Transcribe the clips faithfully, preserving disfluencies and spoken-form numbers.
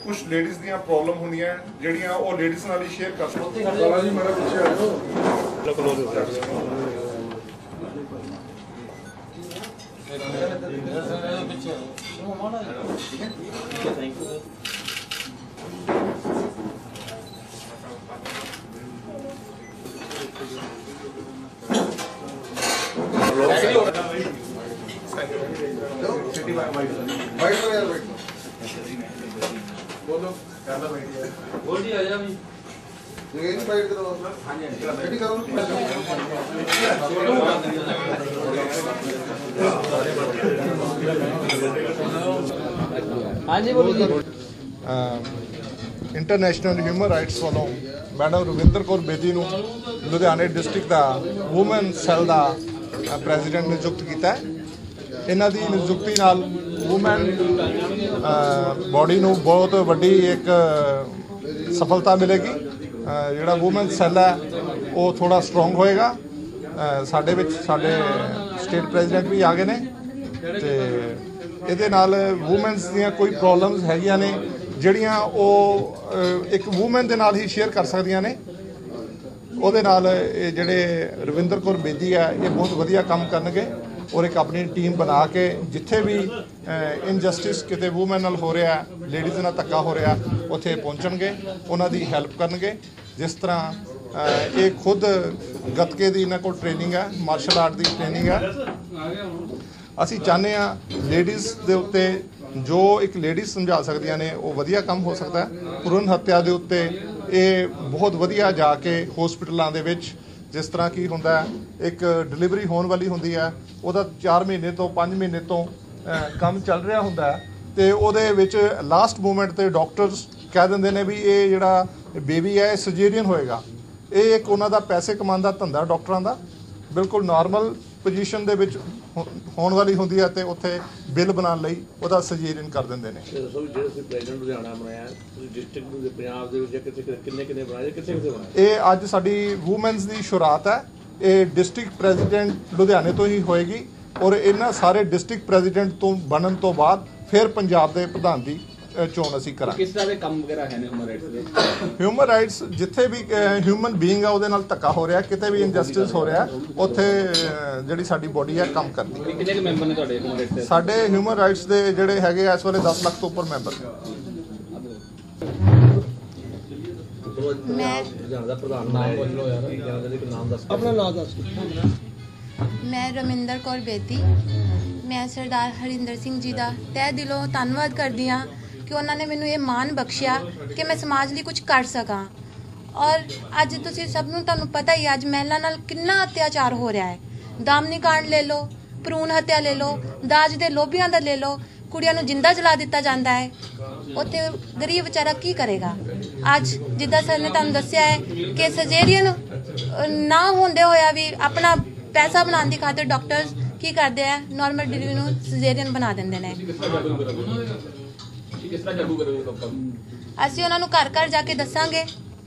कुछ लेडीज़ दी प्रॉब्लम होंदियां जिहड़ियां वो लेडीज़ नाल ही शेयर कर सकते हैं। बोलो बोल जी आजा भाई ये नहीं फाइट करो हां जी रेडी करो हां जी बोलिए। इंटरनेशनल ह्यूमन राइट्स वालों मैडम रविंदर कौर बेदी नूं लुधियाने डिस्ट्रिक्ट का वूमेन सैल का प्रेजिडेंट नियुक्त किया है। इन्हां दी नियुक्ति नाल वूमेन बॉडी नूं बहुत वड्डी एक सफलता मिलेगी। जिहड़ा वूमेन सैल है वो थोड़ा स्ट्रोंग होएगा। साडे विच साडे स्टेट प्रेजिडेंट भी आ गए ने ते इहदे नाल वूमेन्स दियां कोई प्रॉब्लम्स हैगियां ने जिहड़ियां वो एक वूमेन दे नाल ही शेयर कर सकदियां ने। ਉਹਦੇ ਨਾਲ ਇਹ ਜਿਹੜੇ ਰਵਿੰਦਰ ਕੌਰ ਬੇਦੀ ਹੈ ਇਹ ਬਹੁਤ ਵਧੀਆ ਕੰਮ ਕਰਨਗੇ ਔਰ ਇੱਕ ਆਪਣੀ ਟੀਮ ਬਣਾ ਕੇ ਜਿੱਥੇ ਵੀ ਇਨਜਸਟਿਸ ਕਿਤੇ ਵੂਮਨ ਨਾਲ ਹੋ ਰਿਹਾ ਲੇਡੀਜ਼ ਨਾਲ ਧੱਕਾ ਹੋ ਰਿਹਾ ਉੱਥੇ ਪਹੁੰਚਣਗੇ ਉਹਨਾਂ ਦੀ ਹੈਲਪ ਕਰਨਗੇ। ਜਿਸ ਤਰ੍ਹਾਂ ਇਹ ਖੁਦ ਗੱਤਕੇ ਦੀ ਇਹਨਾਂ ਕੋਲ ਟ੍ਰੇਨਿੰਗ ਹੈ, ਮਾਰਸ਼ਲ ਆਰਟ ਦੀ ਟ੍ਰੇਨਿੰਗ ਹੈ। ਅਸੀਂ ਚਾਹੁੰਦੇ ਹਾਂ ਲੇਡੀਜ਼ ਦੇ ਉੱਤੇ ਜੋ ਇੱਕ ਲੇਡੀਜ਼ ਸਮਝਾ ਸਕਦੀਆਂ ਨੇ ਉਹ ਵਧੀਆ ਕੰਮ ਹੋ ਸਕਦਾ ਹੈ। ਭਰੂਣ ਹੱਤਿਆ ਦੇ ਉੱਤੇ ਇਹ ਬਹੁਤ ਵਧੀਆ ਜਾ ਕੇ ਹਸਪੀਟਲਾਂ ਦੇ ਵਿੱਚ ਜਿਸ ਤਰ੍ਹਾਂ ਕੀ ਹੁੰਦਾ ਇੱਕ ਡਿਲੀਵਰੀ ਹੋਣ ਵਾਲੀ ਹੁੰਦੀ ਹੈ ਉਹਦਾ ਚਾਰ ਮਹੀਨੇ ਤੋਂ ਪੰਜ ਮਹੀਨੇ ਤੋਂ ਕੰਮ ਚੱਲ ਰਿਹਾ ਹੁੰਦਾ ਤੇ ਉਹਦੇ ਵਿੱਚ ਲਾਸਟ ਮੂਮੈਂਟ ਤੇ ਡਾਕਟਰਸ ਕਹਿ ਦਿੰਦੇ ਨੇ ਵੀ ਇਹ ਜਿਹੜਾ ਬੇਬੀ ਹੈ ਸਰਜਰੀਅਨ ਹੋਏਗਾ। ਇਹ ਇੱਕ ਉਹਨਾਂ ਦਾ ਪੈਸੇ ਕਮਾਉਣ ਦਾ ਧੰਦਾ ਡਾਕਟਰਾਂ ਦਾ ਬਿਲਕੁਲ ਨਾਰਮਲ ਪੋਜੀਸ਼ਨ ਦੇ ਵਿੱਚ ਹੋਣ ਵਾਲੀ ਹੁੰਦੀ ਹੈ ਤੇ ਉੱਥੇ ਬਿੱਲ ਬਣਾਉਣ ਲਈ ਉਹਦਾ ਸਰਜਰੀਅਨ ਕਰ ਦਿੰਦੇ ਨੇ। ਇਹ ਅੱਜ ਸਾਡੀ ਵੂਮਨਸ ਦੀ ਸ਼ੁਰੂਆਤ ਹੈ। ਇਹ ਡਿਸਟ੍ਰਿਕਟ ਪ੍ਰੈਜ਼ੀਡੈਂਟ ਲੁਧਿਆਣੇ ਤੋਂ ਹੀ ਹੋਏਗੀ ਔਰ ਇਹਨਾਂ ਸਾਰੇ ਡਿਸਟ੍ਰਿਕਟ ਪ੍ਰੈਜ਼ੀਡੈਂਟ ਤੋਂ ਬਣਨ ਤੋਂ ਬਾਅਦ ਫਿਰ ਪੰਜਾਬ ਦੇ ਪ੍ਰਧਾਨ ਦੀ ਚੋਣ ਅਸੀਂ ਕਰਾਂਗੇ। ਕਿਸ ਤਰ੍ਹਾਂ ਦੇ ਕੰਮ ਵਗੈਰਾ ਹੈ ਨੇ ਹਿਊਮਨ ਰਾਈਟਸ ਦੇ? ਹਿਊਮਨ ਰਾਈਟਸ ਜਿੱਥੇ ਵੀ ਹਿਊਮਨ ਬੀਇੰਗ ਆ ਉਹਦੇ ਨਾਲ ਧੱਕਾ ਹੋ ਰਿਹਾ ਕਿਤੇ ਵੀ ਇਨਜਸਟਿਸ ਹੋ ਰਿਹਾ ਉੱਥੇ ਜਿਹੜੀ ਸਾਡੀ ਬੋਡੀ ਹੈ ਕੰਮ ਕਰਦੀ। ਕਿੰਨੇ ਕੁ ਮੈਂਬਰ ਨੇ ਤੁਹਾਡੇ ਹਿਊਮਨ ਰਾਈਟਸ ਦੇ? ਸਾਡੇ ਹਿਊਮਨ ਰਾਈਟਸ ਦੇ ਜਿਹੜੇ ਹੈਗੇ ਇਸ ਵੇਲੇ ਦਸ ਲੱਖ ਤੋਂ ਉੱਪਰ ਮੈਂਬਰ। मैं रमिंदर कौर बेदी मैं सरदार हरिंदर सिंह जी का तह दिलों धन्नवाद करती हाँ कि उन्होंने मैनू ये मान बख्शिया कि मैं समाज लिए कुछ कर सका। और अज तुसीं सब नूं तुहानूं पता ही अज महिला नाल कितना अत्याचार हो रहा है। दामनी कांड ले लो, भरूण हत्या ले लो, दाज दे लोभियां दा ले लो, कुड़ियां नूं जिंदा जला दिता जाता है। उत्थे गरीब बेचारा की करेगा। अज जिद्दां सर ने तुहानूं दस्सिया है कि सर्जरीअन ना होंदे होया भी अपना पैसा बनाने की खातिर डॉक्टर्स की करते हैं नॉर्मल डिलीवरी नूं सर्जरीअन बना देंदे ने। असीं उन्हां नूं घर घर जाके दसांगे,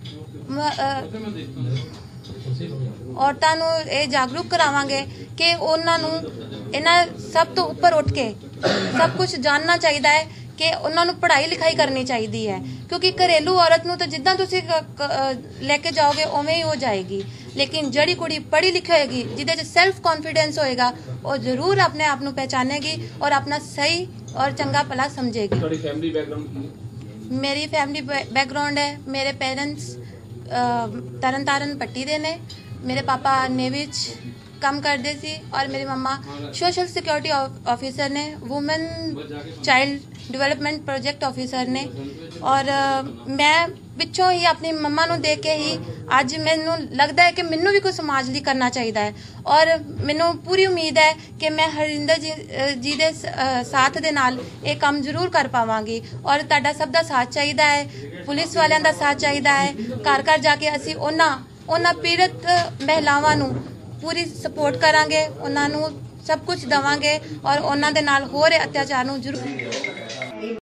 औरतां नूं इह जागरूक करावांगे कि उन्हां नूं इन्हां सब तो उपर उठ के सब कुछ जानना चाहिए है कि उन्हां नूं पढ़ाई लिखाई करनी चाहिए है। क्योंकि घरेलू औरत नूं तो जिद्दां तुसीं लैके जाओगे उवें ही हो जाएगी, लेकिन जड़ी कुड़ी पढ़ी लिखी होएगी जिहदे च सेल्फ कॉन्फिडेंस होएगा वो जरूर अपने आप नूं पहचानेगी और अपना सही और चंगा भला समझेगी। तुहाडी फैमिली बैकग्राउंड? मेरी फैमिली बैकग्राउंड है, मेरे पेरेंट्स तरन तारण पट्टी दे ने, मेरे पापा नेवी च काम करते सी और मेरी मम्मा सोशल सिक्योरिटी ऑफिसर ने, women child development project officer ने। और मैं पिछों ही अपनी मम्मा नूं देख के ही अज मैनूं लगता है कि मैनूं भी कुछ समाज लिए करना चाहिए है। और मैनूं पूरी उम्मीद है कि मैं हरिंदर जी जी दे साथ दे नाल ये काम जरूर कर पावांगी। और तुहाडा सब दा साथ चाहिए है, पुलिस वालियां दा साथ चाहिए है। घर घर जाके असीं उन्हां उन्हां पीड़ित महिलावां नूं पूरी सपोर्ट करांगे, उन्हां नूं सब कुछ देवांगे और उन्हां दे नाल हो रहे अत्याचार नूं जरूर